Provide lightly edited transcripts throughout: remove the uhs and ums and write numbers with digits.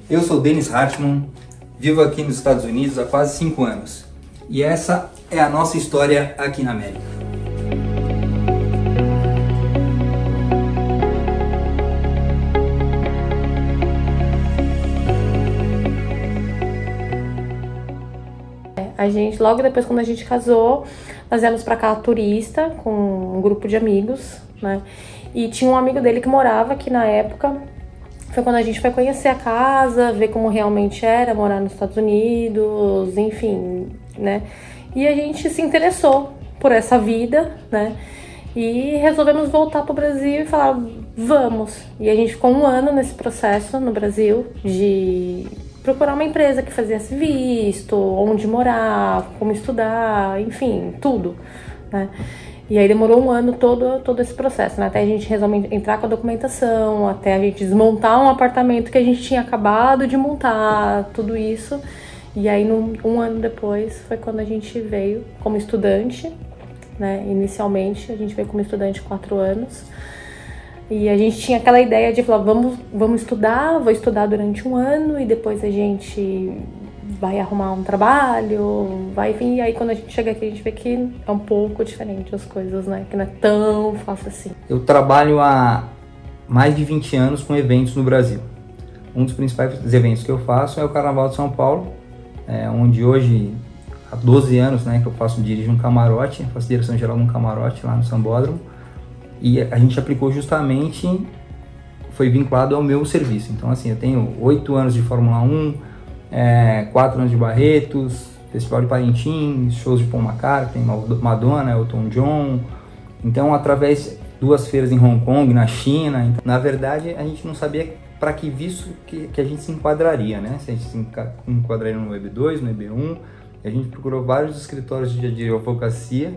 Eu sou Dennis Hartmann, vivo aqui nos Estados Unidos há quase 5 anos e essa é a nossa história aqui na América. A gente, logo depois, quando a gente casou, nós viemos pra cá turista com um grupo de amigos, né? E tinha um amigo dele que morava aqui na época. Foi quando a gente foi conhecer a casa, ver como realmente era morar nos Estados Unidos, enfim, né? E a gente se interessou por essa vida, né? E resolvemos voltar pro Brasil e falar, vamos. E a gente ficou 1 ano nesse processo no Brasil de procurar uma empresa que fizesse visto, onde morar, como estudar, enfim, tudo, né? E aí demorou 1 ano todo esse processo, né? Até a gente resolve entrar com a documentação, até a gente desmontar um apartamento que a gente tinha acabado de montar, tudo isso. E aí, 1 ano depois, foi quando a gente veio como estudante, né? Inicialmente, a gente veio como estudante 4 anos. E a gente tinha aquela ideia de falar, vamos estudar, vou estudar durante 1 ano e depois a gente vai arrumar um trabalho, vai vir. E aí quando a gente chega aqui, a gente vê que é um pouco diferente as coisas, né? Que não é tão fácil assim. Eu trabalho há mais de 20 anos com eventos no Brasil. Um dos principais eventos que eu faço é o Carnaval de São Paulo, onde hoje, há 12 anos, né, que eu dirijo um camarote, faço direção geral de um camarote lá no Sambódromo. E a gente aplicou justamente, foi vinculado ao meu serviço. Então assim, eu tenho 8 anos de Fórmula 1, 4 anos de Barretos, Festival de Parintins, shows de Paul McCartney, Madonna, Elton John. Então, através de 2 feiras em Hong Kong, na China. Então, na verdade, a gente não sabia para que visto que a gente se enquadraria, né? Se a gente se enquadraria no EB2, no EB1. A gente procurou vários escritórios de advocacia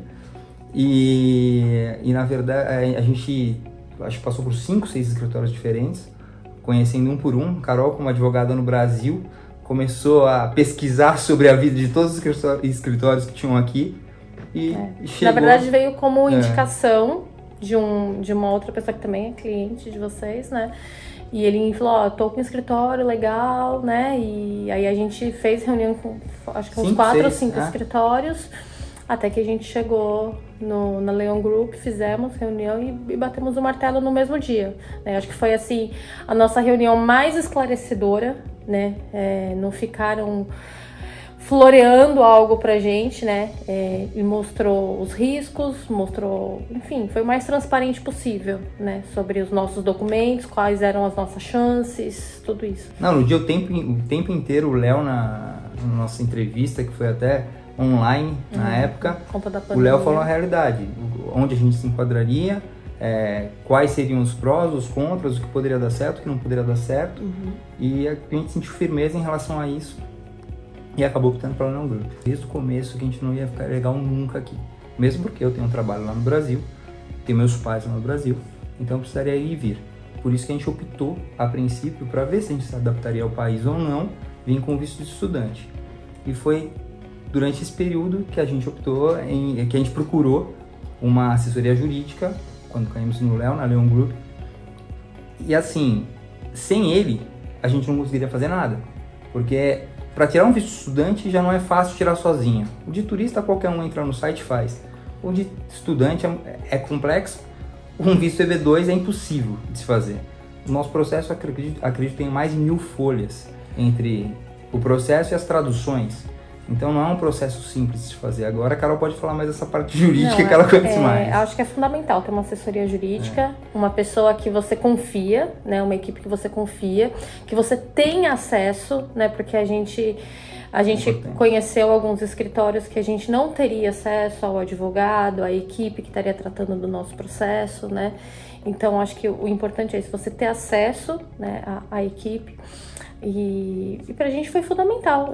e na verdade, a gente acho que passou por 5, 6 escritórios diferentes, conhecendo um por um. Carol, como advogada no Brasil, começou a pesquisar sobre a vida de todos os escritórios que tinham aqui e chegou... Na verdade, veio como indicação de uma outra pessoa que também é cliente de vocês, né? E ele falou, tô com um escritório legal, né? E aí a gente fez reunião com, acho que uns 4 ou 5 escritórios, até que a gente chegou na Leon Group, fizemos reunião e batemos o martelo no mesmo dia, né? Acho que foi, assim, a nossa reunião mais esclarecedora, né? Não ficaram floreando algo pra gente, né? E mostrou os riscos, enfim, foi o mais transparente possível, né? Sobre os nossos documentos, quais eram as nossas chances, tudo isso. Não, no dia o tempo inteiro, o Léo, na nossa entrevista, que foi até online na época, o Léo falou a realidade, onde a gente se enquadraria, quais seriam os prós, os contras, o que poderia dar certo, o que não poderia dar certo, e a gente sentiu firmeza em relação a isso e acabou optando pela Leon Group. Desde o começo que a gente não ia ficar legal nunca aqui, mesmo porque eu tenho um trabalho lá no Brasil, tenho meus pais lá no Brasil, então eu precisaria ir e vir. Por isso que a gente optou, a princípio, para ver se a gente se adaptaria ao país ou não, vir com visto de estudante. E foi durante esse período que a gente optou, que a gente procurou uma assessoria jurídica, quando caímos no Léo, na Leon Group. E assim, sem ele, a gente não conseguiria fazer nada. Porque para tirar um visto de estudante já não é fácil tirar sozinho. O de turista qualquer um entra no site e faz. O de estudante é complexo. Um visto EB2 é impossível de se fazer. O nosso processo, acredito tem mais de 1000 folhas entre o processo e as traduções. Então não é um processo simples de se fazer. Agora a Carol pode falar mais dessa parte jurídica que ela conhece mais. Acho que é fundamental ter uma assessoria jurídica, uma pessoa que você confia, né, uma equipe que você confia, que você tenha acesso, né, porque a gente conheceu alguns escritórios que a gente não teria acesso ao advogado, à equipe que estaria tratando do nosso processo, né? Então acho que o importante é isso, você ter acesso, né, à equipe, e pra gente foi fundamental.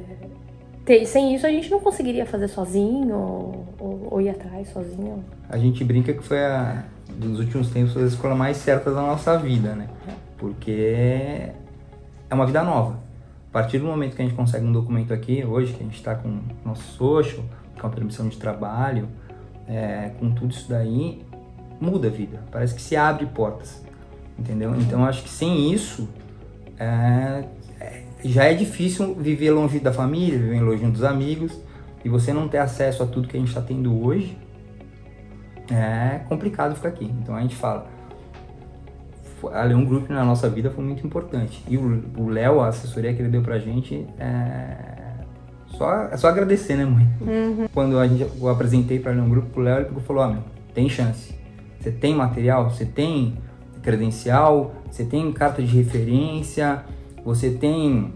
Sem isso a gente não conseguiria fazer sozinho ou ir atrás sozinho. A gente brinca que foi dos últimos tempos a escola mais certa da nossa vida, né? Porque é uma vida nova. A partir do momento que a gente consegue um documento aqui, hoje, que a gente está com o nosso social, com a permissão de trabalho, com tudo isso daí, muda a vida. Parece que se abre portas, entendeu? Então acho que sem isso já é difícil viver longe da família, viver longe dos amigos, e você não ter acesso a tudo que a gente está tendo hoje, é complicado ficar aqui. Então a gente fala, a Leon Group na nossa vida foi muito importante. E o Léo, a assessoria que ele deu pra gente, é só agradecer, né, mãe? Uhum. Quando eu apresentei pra Leon Group pro Léo, ele falou, meu, tem chance. Você tem material, você tem credencial, você tem carta de referência, você tem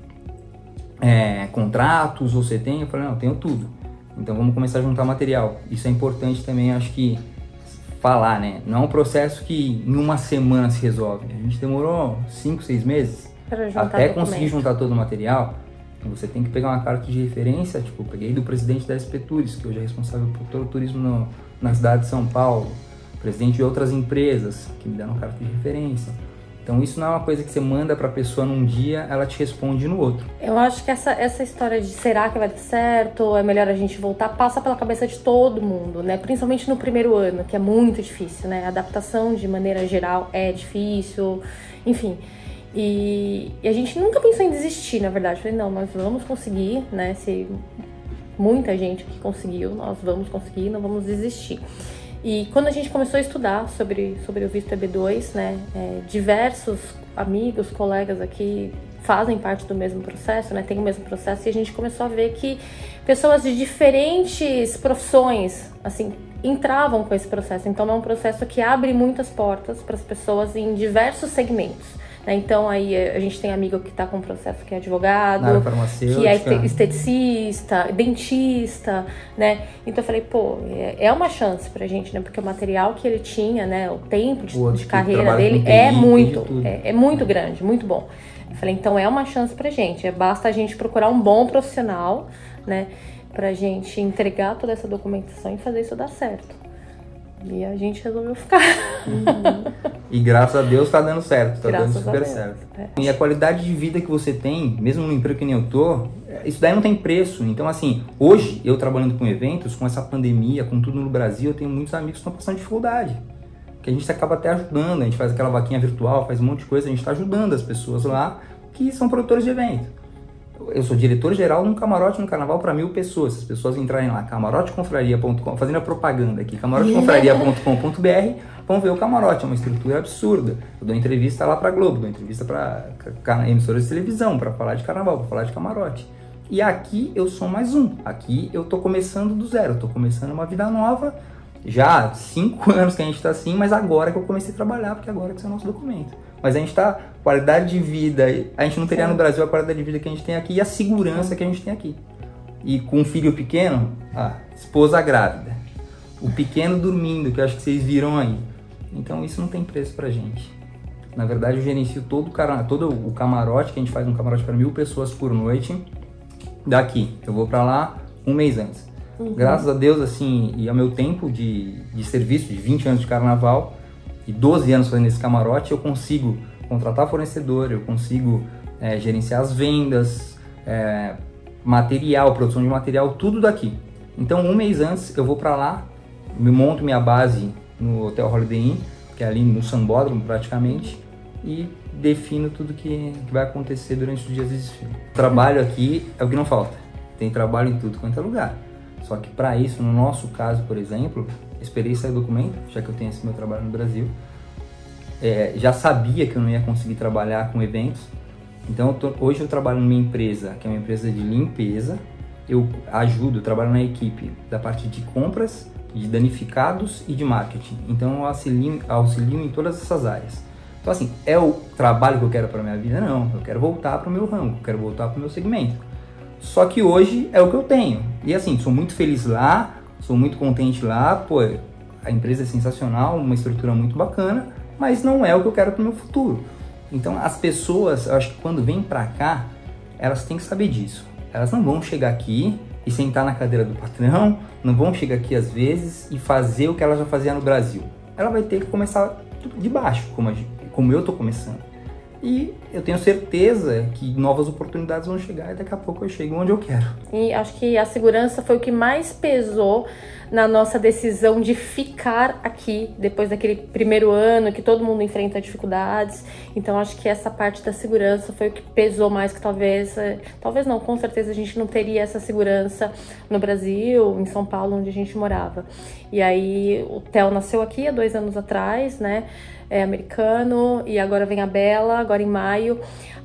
contratos, você tem... Eu falei, não, eu tenho tudo. Então vamos começar a juntar material. Isso é importante também, acho que falar, né? Não é um processo que em uma semana se resolve. A gente demorou 5, 6 meses até conseguir juntar todo o material. Você tem que pegar uma carta de referência, tipo, eu peguei do presidente da SP Tours, que hoje é responsável por todo o turismo na cidade de São Paulo, presidente de outras empresas que me deram carta de referência. Então isso não é uma coisa que você manda para a pessoa num dia, ela te responde no outro. Eu acho que essa história de será que vai dar certo, ou é melhor a gente voltar, passa pela cabeça de todo mundo, né? Principalmente no primeiro ano, que é muito difícil, né? A adaptação de maneira geral é difícil, enfim. E a gente nunca pensou em desistir, na verdade. Falei, não, nós vamos conseguir, né? Se muita gente aqui conseguiu, nós vamos conseguir, não vamos desistir. E quando a gente começou a estudar sobre o visto EB2, né, diversos amigos, colegas aqui fazem parte do mesmo processo, né, tem o mesmo processo, e a gente começou a ver que pessoas de diferentes profissões, assim, entravam com esse processo. Então é um processo que abre muitas portas para as pessoas em diversos segmentos. Então aí a gente tem amigo que está com processo que é advogado, que é esteticista, dentista, né? Então eu falei, pô, é uma chance pra gente, né? Porque o material que ele tinha, né? O tempo de carreira dele é muito grande, muito bom. Eu falei, então é uma chance pra gente, basta a gente procurar um bom profissional, né? Pra gente entregar toda essa documentação e fazer isso dar certo. E a gente resolveu ficar. Uhum. E graças a Deus tá dando certo, tá dando super certo. E a qualidade de vida que você tem, mesmo no emprego que nem eu tô, isso daí não tem preço. Então assim, hoje eu trabalhando com eventos, com essa pandemia, com tudo no Brasil, eu tenho muitos amigos que estão passando dificuldade. Que a gente acaba até ajudando, a gente faz aquela vaquinha virtual, faz um monte de coisa, a gente tá ajudando as pessoas lá que são produtores de evento. Eu sou diretor-geral num camarote no carnaval para 1.000 pessoas. Se as pessoas entrarem lá, camaroteconfraria.com, fazendo a propaganda aqui, camaroteconfraria.com.br, vão ver o camarote, é uma estrutura absurda. Eu dou entrevista lá para Globo, dou entrevista para emissoras de televisão, para falar de carnaval, para falar de camarote. E aqui eu sou mais um. Aqui eu tô começando do zero, eu tô começando uma vida nova. Já há 5 anos que a gente tá assim, mas agora que eu comecei a trabalhar, porque agora que isso é o nosso documento. Mas a gente tá, qualidade de vida, a gente não teria no Brasil a qualidade de vida que a gente tem aqui e a segurança que a gente tem aqui. E com um filho pequeno, a esposa grávida, o pequeno dormindo, que eu acho que vocês viram aí. Então isso não tem preço pra gente. Na verdade eu gerencio todo o camarote, que a gente faz um camarote para 1.000 pessoas por noite, daqui. Eu vou pra lá um mês antes. Uhum. Graças a Deus, assim, e ao meu tempo de serviço, de 20 anos de carnaval, e 12 anos fazendo esse camarote, eu consigo contratar fornecedor, eu consigo gerenciar as vendas, material, produção de material, tudo daqui. Então, um mês antes, eu vou para lá, me monto minha base no Hotel Holiday Inn, que é ali no Sambódromo praticamente, e defino tudo que vai acontecer durante os dias de desfile. Trabalho aqui é o que não falta, tem trabalho em tudo quanto é lugar. Só que para isso, no nosso caso, por exemplo, esperei sair o documento, já que eu tenho esse meu trabalho no Brasil. Já sabia que eu não ia conseguir trabalhar com eventos. Então hoje eu trabalho numa empresa, que é uma empresa de limpeza. Eu trabalho na equipe da parte de compras, de danificados e de marketing. Então eu auxilio em todas essas áreas. Então assim, é o trabalho que eu quero para minha vida? Não, eu quero voltar para o meu ramo, eu quero voltar para o meu segmento. Só que hoje é o que eu tenho. E assim, sou muito feliz lá, sou muito contente lá, pô, a empresa é sensacional, uma estrutura muito bacana, mas não é o que eu quero para o meu futuro. Então as pessoas, eu acho que quando vêm para cá, elas têm que saber disso. Elas não vão chegar aqui e sentar na cadeira do patrão, não vão chegar aqui às vezes e fazer o que ela já fazia no Brasil. Ela vai ter que começar de baixo, como eu tô começando. E eu tenho certeza que novas oportunidades vão chegar e daqui a pouco eu chego onde eu quero. E acho que a segurança foi o que mais pesou na nossa decisão de ficar aqui depois daquele primeiro ano que todo mundo enfrenta dificuldades. Então acho que essa parte da segurança foi o que pesou mais, que talvez não, com certeza a gente não teria essa segurança no Brasil, em São Paulo, onde a gente morava. E aí o Theo nasceu aqui há 2 anos atrás, né? É americano, e agora vem a Bela, agora em maio.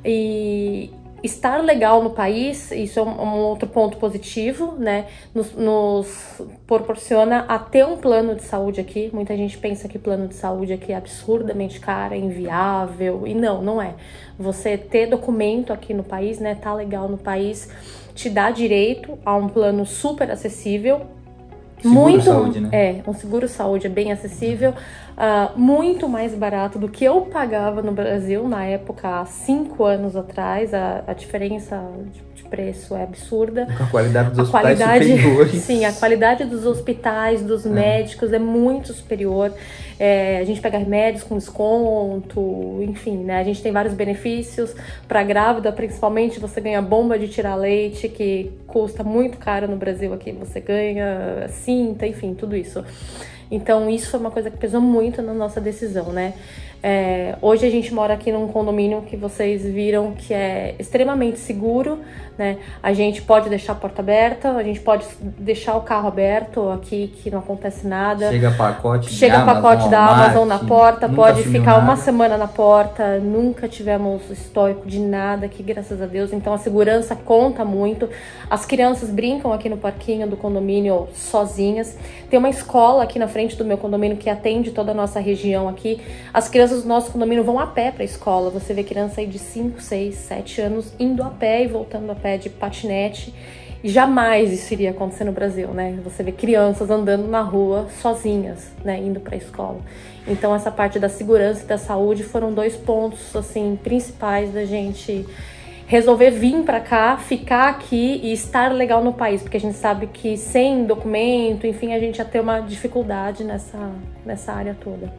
E estar legal no país, isso é um outro ponto positivo, né? Nos proporciona a ter um plano de saúde aqui. Muita gente pensa que plano de saúde aqui é absurdamente caro, é inviável, e não é. Você ter documento aqui no país, né? Tá legal no país, te dá direito a um plano super acessível. Seguro-saúde, né? Um seguro-saúde é bem acessível, muito mais barato do que eu pagava no Brasil na época, há 5 anos atrás. A diferença de preço é absurda. Com a qualidade dos hospitais superiores. Sim, a qualidade dos hospitais, dos médicos é muito superior. A gente pega remédios com desconto, enfim, né? A gente tem vários benefícios. Para grávida, principalmente, você ganha bomba de tirar leite, que custa muito caro no Brasil. Aqui você ganha cinta, enfim, tudo isso. Então isso foi uma coisa que pesou muito na nossa decisão, né? Hoje a gente mora aqui num condomínio que vocês viram que é extremamente seguro, né? A gente pode deixar a porta aberta, a gente pode deixar o carro aberto aqui, que não acontece nada. Chega pacote da Amazon na porta, pode ficar nada. Uma semana na porta, nunca tivemos histórico de nada aqui, graças a Deus. Então a segurança conta muito. As crianças brincam aqui no parquinho do condomínio sozinhas. Tem uma escola aqui na frente do meu condomínio que atende toda a nossa região aqui. As crianças do nosso condomínio vão a pé para a escola. Você vê criança aí de 5, 6, 7 anos indo a pé e voltando a pé de patinete. E jamais isso iria acontecer no Brasil, né? Você vê crianças andando na rua sozinhas, né? Indo para a escola. Então essa parte da segurança e da saúde foram 2 pontos, assim, principais da gente resolver vir para cá, ficar aqui e estar legal no país, porque a gente sabe que sem documento, enfim, a gente ia ter uma dificuldade nessa área toda.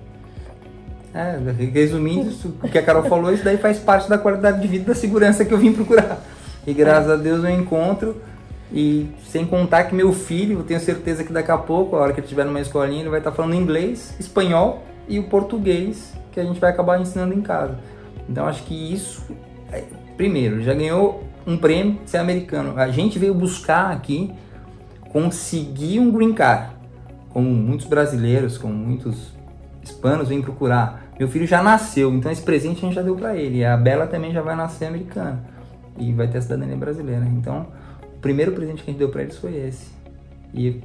Resumindo, o que a Carol falou, isso daí faz parte da qualidade de vida e da segurança que eu vim procurar. E graças a Deus eu encontro, e sem contar que meu filho, eu tenho certeza que daqui a pouco, a hora que ele estiver numa escolinha, ele vai estar falando inglês, espanhol e o português, que a gente vai acabar ensinando em casa. Então acho que isso, primeiro, já ganhou um prêmio de ser americano. A gente veio buscar aqui conseguir um green card, como muitos brasileiros, como muitos hispanos vêm procurar. Meu filho já nasceu, então esse presente a gente já deu para ele. E a Bela também já vai nascer americana e vai ter a cidadania brasileira. Então, o primeiro presente que a gente deu para eles foi esse. E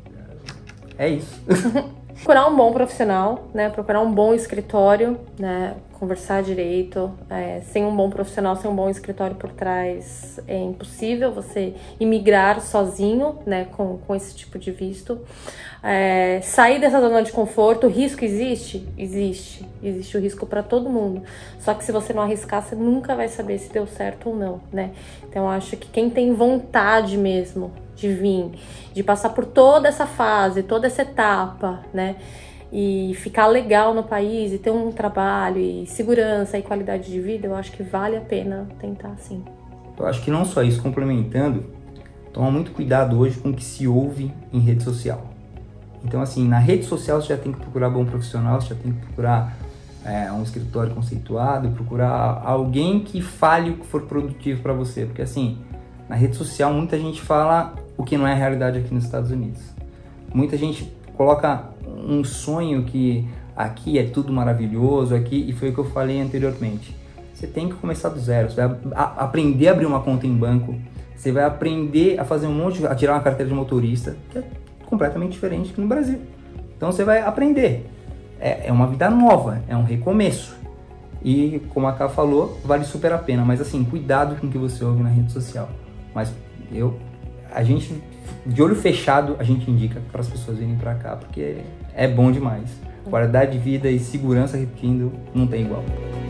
é isso. Procurar um bom profissional, né? Procurar um bom escritório, né? Conversar direito. Sem um bom profissional, sem um bom escritório por trás, é impossível você imigrar sozinho, né? Com esse tipo de visto. Sair dessa zona de conforto. O risco existe? Existe o risco para todo mundo. Só que se você não arriscar, você nunca vai saber se deu certo ou não, né? Então eu acho que quem tem vontade mesmo de vir, de passar por toda essa fase, toda essa etapa, né? E ficar legal no país, e ter um trabalho, e segurança, e qualidade de vida, eu acho que vale a pena tentar, sim. Eu acho que não só isso, complementando, toma muito cuidado hoje com o que se ouve em rede social. Então, assim, na rede social você já tem que procurar bom profissional, você já tem que procurar um escritório conceituado, procurar alguém que fale o que for produtivo para você. Porque, assim, na rede social muita gente fala o que não é a realidade aqui nos Estados Unidos. Muita gente coloca um sonho que aqui é tudo maravilhoso, aqui, e foi o que eu falei anteriormente. Você tem que começar do zero, você vai aprender a abrir uma conta em banco, você vai aprender a fazer a tirar uma carteira de motorista, que é completamente diferente que no Brasil. Então você vai aprender. É uma vida nova, é um recomeço. E como a Ká falou, vale super a pena, mas assim, cuidado com o que você ouve na rede social. Mas a gente, de olho fechado, a gente indica para as pessoas virem para cá, porque é bom demais. Qualidade de vida e segurança, repetindo, não tem igual.